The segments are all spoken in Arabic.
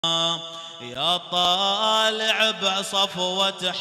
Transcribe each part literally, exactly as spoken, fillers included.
يا طالع بصفوة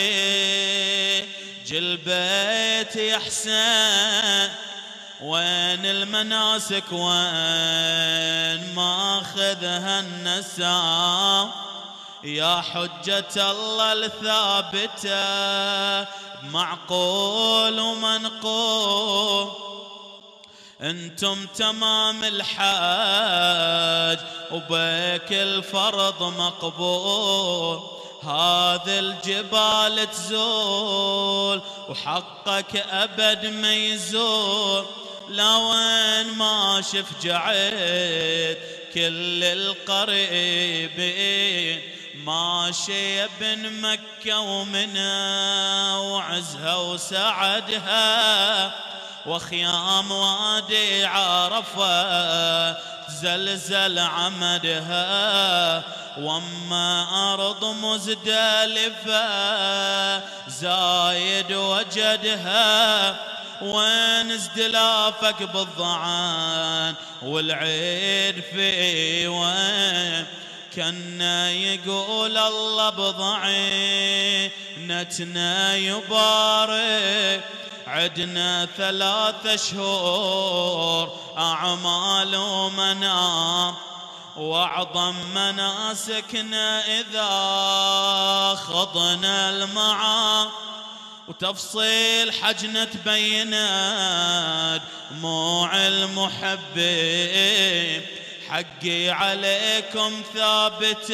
حجيج البيت يا حسين، وين المناسك وين ماخذها النساء؟ يا حجة الله الثابتة معقول ومنقول، انتم تمام الحاج وبيك الفرض مقبول. هذه الجبال تزول وحقك أبد ما يزول، لوين ما شفجعت كل القريبين ماشي ابن مكة ومنى وعزها وسعدها، وخيام وادي عرفة زلزل عمدها، واما ارض مزدلفة زايد وجدها. وين ازدلافك بالضعان والعيد في وين؟ كنا يقول الله بضعينتنا يبارك، عدنا ثلاث شهور أعمال ومنام، وأعظم مناسكنا إذا خضنا المعام، وتفصيل حجنا تبينت دموع المحبين. حقي عليكم ثابت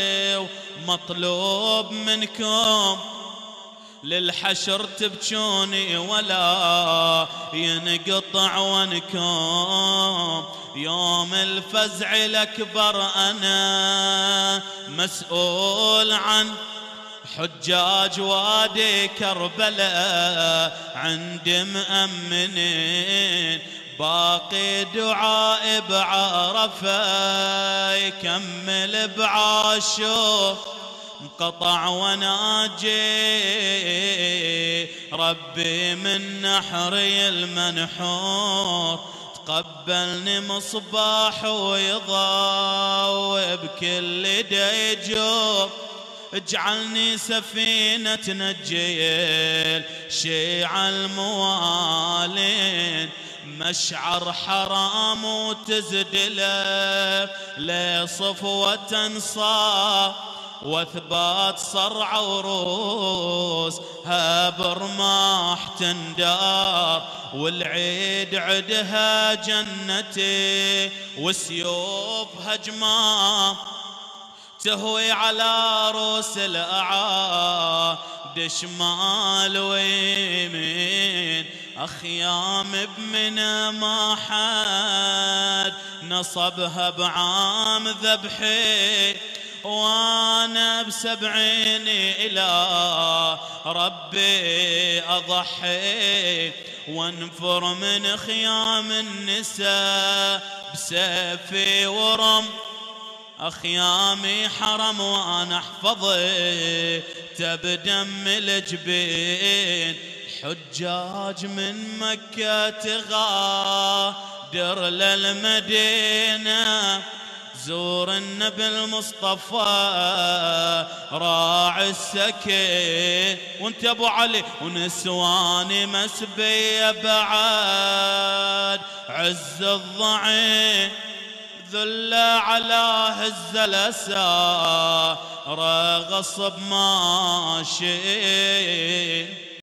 ومطلوب منكم، للحشر تبجوني ولا ينقطع ونكم. يوم الفزع الأكبر أنا مسؤول عن حجاج وادي كربلاء عندي مأمنين، باقي دعاء بعرفة يكمل بعاشور. انقطع وناجي ربي من نحري المنحور، تقبلني مصباح ويضاوي بكل ديجور. اجعلني سفينة تنجي شيع الموالين، مشعر حرام وتزدله لصفوة صار، واثبات صرع وروس هاب رماح تندار. والعيد عدها جنتي وسيوف هجمام، تهوي على روس الأعاد شمال ويمين. أخيام بمنى ما حد نصبها بعام ذبحي، وانا بسبعيني الى ربي اضحي. وانفر من خيام النساء بسيفي ورم، أخيامي حرم وأنا أحفظي تبدم الجبين. حجاج من مكة تغادر للمدينة، زور النبي المصطفى راعي السكين. وانت ابو علي ونسواني مسبية بعد عز الضعين، ذل على هز الأسى غصب ماشي.